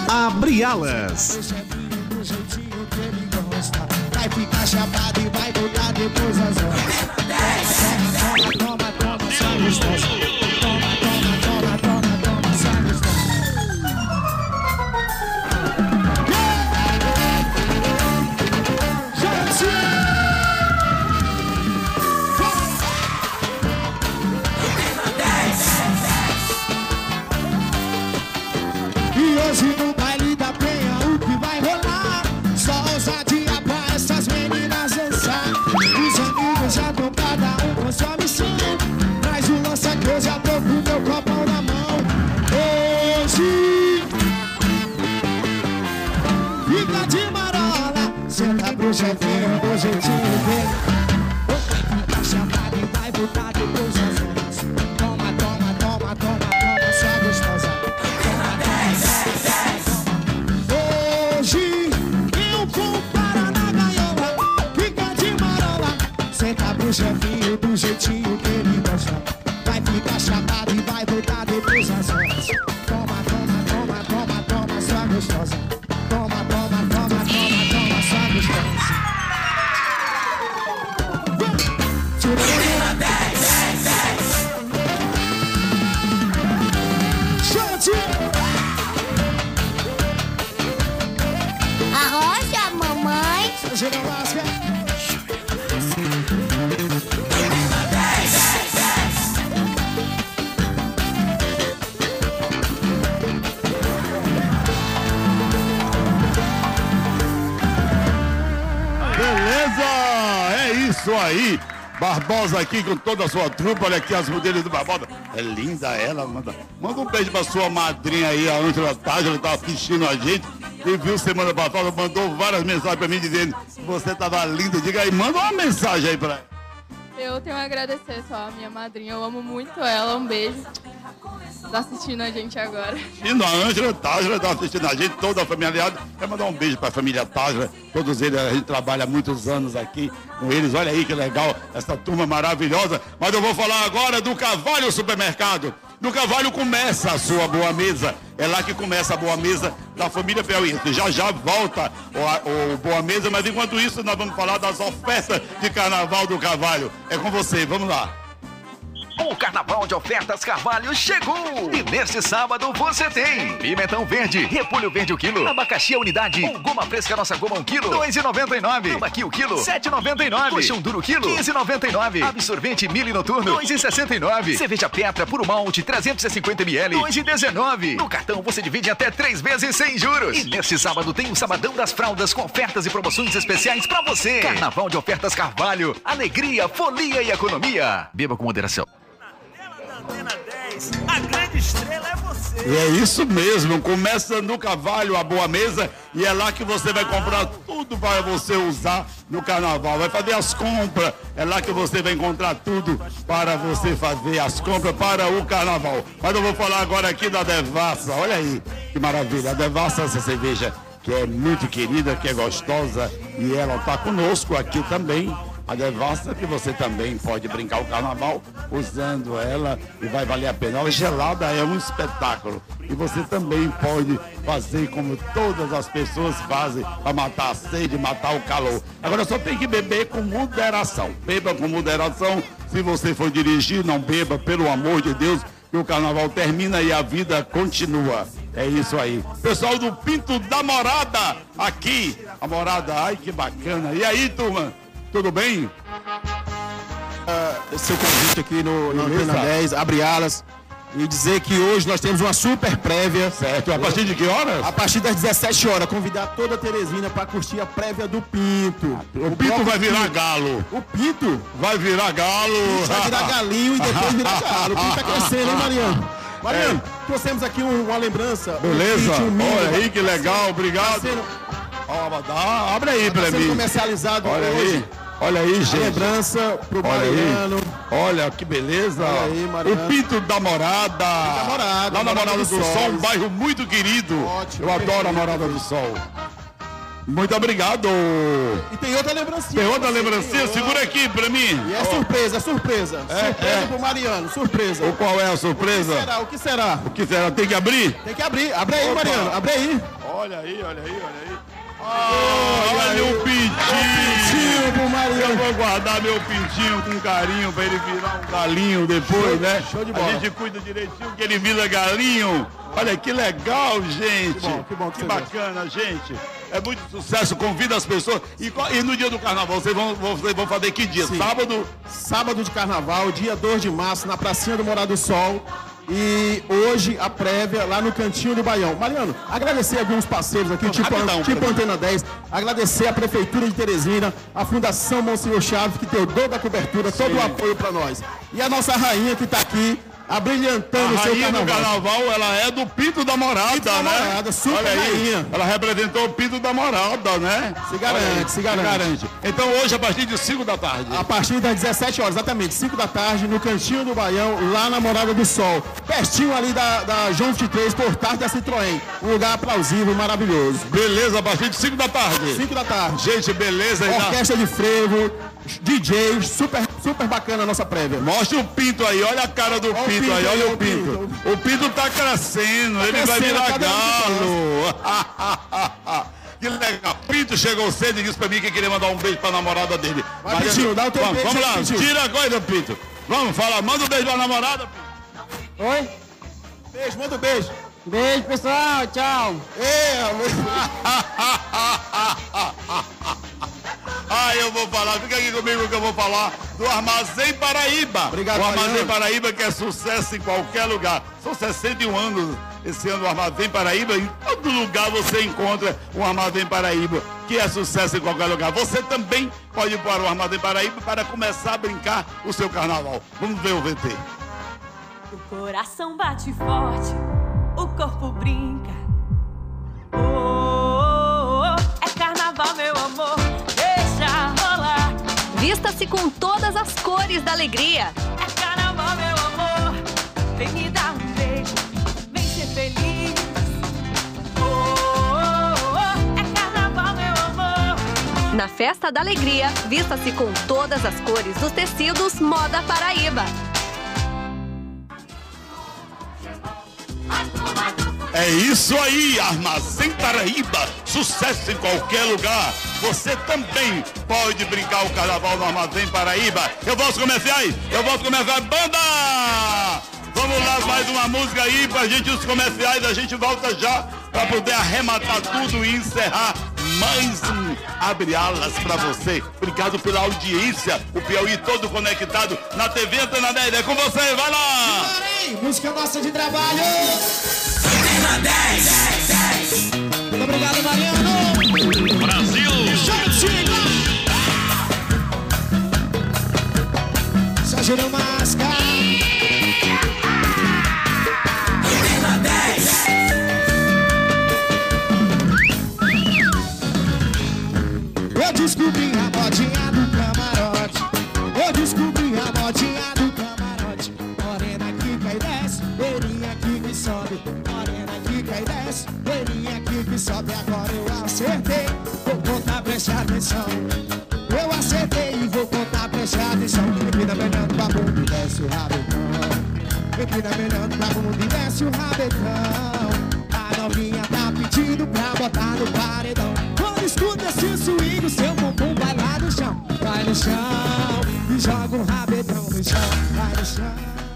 Abre alas. Vai ficar chapado e vai voltar depois às horas. Toma, só gostosa. Toma, só gostosa. E hoje no baile da penha o que vai rolar? Só ousadia pra essas meninas dançar. Os amigos já estão cada um com sua missão. Traz o lança que eu já tô com meu copão na mão. Hoje fica de marola. Senta pro chefinho do jeitinho dele. Fica chamado e vai botar depois as horas. Toma, só gostosa. Hoje eu vou parar na gaiola. Fica de marola. Senta pro chefinho do jeitinho que ele gosta. Vai ficar chapado e vai voltar depois das horas. Toma, só gostosa. Toma, só gostosa. Arrocha, mamãe. Beleza, é isso aí. Barbosa aqui com toda a sua trupa. Olha aqui as modelos do Barbosa. É linda ela, manda um beijo pra sua madrinha aí, a Ângela Tágila, que tá assistindo a gente. E viu semana passada, mandou várias mensagens pra mim dizendo que você tava linda. Diga aí, manda uma mensagem aí pra ela. Eu tenho a agradecer só a minha madrinha, eu amo muito ela, um beijo. Tá assistindo a gente agora. E a Ângela Tágila tá assistindo a gente, toda a família aliada. Quero mandar um beijo pra família Tágila, todos eles, a gente trabalha há muitos anos aqui com eles. Olha aí que legal, essa turma maravilhosa. Mas eu vou falar agora do Carvalho Supermercado. No Carvalho começa a sua boa mesa. É lá que começa a boa mesa da família Piauiense. Já volta o boa mesa, mas enquanto isso nós vamos falar das ofertas de carnaval do Carvalho. É com você, vamos lá. O Carnaval de Ofertas Carvalho chegou! E neste sábado você tem pimentão verde, repolho verde o quilo, abacaxi a unidade, ou goma fresca nossa goma 1 quilo, R$ 2,99. Tambaqui o quilo, R$ 7,99. Colchão duro quilo, R$ 15,99. Absorvente Mili Noturno, R$ 2,69. Cerveja Petra Puro Malte, 350 ml, R$ 2,19. No cartão você divide até 3 vezes sem juros. E neste sábado tem o Sabadão das Fraldas com ofertas e promoções especiais pra você. Carnaval de Ofertas Carvalho, alegria, folia e economia. Beba com moderação. Antena 10, a grande estrela é você. E é isso mesmo, começa no Carvalho a boa mesa e é lá que você vai comprar tudo para você usar no carnaval. Vai fazer as compras, é lá que você vai encontrar tudo para você fazer as compras para o carnaval. Mas eu vou falar agora aqui da Devassa, olha aí que maravilha. A Devassa, essa cerveja que é muito querida, que é gostosa e ela está conosco aqui também. A Devassa, que você também pode brincar o carnaval usando ela e vai valer a pena. Ela gelada é um espetáculo. E você também pode fazer como todas as pessoas fazem para matar a sede, matar o calor. Agora só tem que beber com moderação. Beba com moderação. Se você for dirigir, não beba, pelo amor de Deus, que o carnaval termina e a vida continua. É isso aí. Pessoal do Pinto da Morada, aqui. A Morada, ai que bacana. E aí, turma? Tudo bem? Seu convite aqui no Antena 10, abre alas. E dizer que hoje nós temos uma super prévia. Certo. A partir de que horas? A partir das 17 horas. Convidar toda a Teresina para curtir a prévia do Pinto. O Pinto vai virar galo. O Pinto? Vai virar galo. Vai virar galinho e depois virar galo. O Pinto tá crescendo, hein, Mariano? Mariano, trouxemos aqui uma lembrança. Beleza. Olha aí, que tá legal. Obrigado. Abre aí pra mim. Comercializado olha hoje. Aí. Olha aí, gente. A lembrança pro Mariano. Olha que beleza. Olha aí, Mariano. O Pinto da Morada. Lá na Morada do Sol, um bairro muito querido. Ótimo. Eu adoro a Morada do Sol. Muito obrigado. E tem outra lembrancinha. Tem outra lembrancinha? Segura aqui pra mim. E é surpresa. Surpresa pro Mariano, surpresa. Qual é a surpresa? O que será? O que será? Tem que abrir? Tem que abrir. Abre aí, Mariano. Abre aí. Olha aí, olha aí, olha aí. Olha o pintinho pro Mariano. Eu vou guardar meu pintinho com carinho pra ele virar um galinho depois, né? Show de bola. A gente cuida direitinho que ele vira galinho. Olha que legal, gente. Que bom que bacana, gente. É muito sucesso, convida as pessoas. E no dia do carnaval, vocês vão fazer que dia? Sim. Sábado? Sábado de carnaval, dia 2 de março, na pracinha do Morado do Sol. E hoje a prévia lá no Cantinho do Baião. Mariano, agradecer alguns parceiros aqui, tipo Antena 10. Agradecer a Prefeitura de Teresina, a Fundação Monsenhor Chaves, que deu toda a cobertura, todo o apoio para nós. E a nossa rainha que está aqui, abrilhantando o seu carnaval. A rainha do carnaval, ela é do Pinto da Morada, Pinto da né? Morada, super olha aí, rainha. Ela representou o Pinto da Morada, né? Se garante, se garante. Então hoje, a partir de 5 da tarde. A partir das 17 horas, exatamente, 5 da tarde, no Cantinho do Baião, lá na Morada do Sol. Pertinho ali da João 23, por trás da Citroën. Um lugar aplausível, maravilhoso. Beleza, a partir de 5 da tarde. 5 da tarde. Gente, beleza. Orquestra de frevo, DJs, super bacana a nossa prévia. Mostra o Pinto aí, olha a cara do Pinto aí, olha o Pinto. O Pinto tá crescendo, ele vai virar galo. Que legal. Pinto chegou cedo e disse pra mim que queria mandar um beijo pra namorada dele. Vai, Pintinho, dá o teu beijo. Vamos lá, Pintinho. tira a coisa, Pinto. Vamos falar, manda um beijo pra namorada, Pinto. Oi? Beijo, manda um beijo. Beijo, pessoal. Tchau. Eu vou falar, fica aqui comigo que eu vou falar do Armazém Paraíba. Obrigado, o Armazém Mariano. Paraíba, que é sucesso em qualquer lugar. São 61 anos esse ano o Armazém Paraíba. Em todo lugar você encontra o Armazém Paraíba, que é sucesso em qualquer lugar. Você também pode ir para o Armazém Paraíba para começar a brincar o seu carnaval. Vamos ver o VT. O coração bate forte, o corpo brinca. É carnaval, meu amor, deixa rolar. Vista-se com todas as cores da alegria. É carnaval, meu amor, vem me dar um beijo, vem ser feliz. É carnaval, meu amor. Na Festa da Alegria, vista-se com todas as cores dos tecidos Moda Paraíba. É isso aí, Armazém Paraíba, sucesso em qualquer lugar. Você também pode brincar o carnaval no Armazém Paraíba. Eu vou aos comerciais, banda! Vamos lá, mais uma música aí pra gente, os comerciais, a gente volta já pra poder arrematar tudo e encerrar mais um Abre Alas pra você. Obrigado pela audiência, o Piauí todo conectado na TV Antena 10. É com você, vai lá! Música nossa de trabalho. Antena 10. Muito obrigado, Mariano. Brasil. Chama de sigla. Só girou máscara. Antena 10. Eu descobri a modinha do camarote. Eu descobri a modinha do camarote. Morena que cai e desce, loirinha aqui que sobe. Morena que cai e desce, loirinha aqui que sobe. Agora eu acertei, vou contar, preste atenção. Eu acertei e vou contar, preste atenção. Empina melhor pra bunda e desce o rabetão. Empina melhor pra bunda e desce o rabetão. A novinha tá pedindo pra botar no paredão. Quando escuta esse swing, o seu bumbum vai lá no chão. Vai no chão e joga o rabetão no chão. Vai no chão.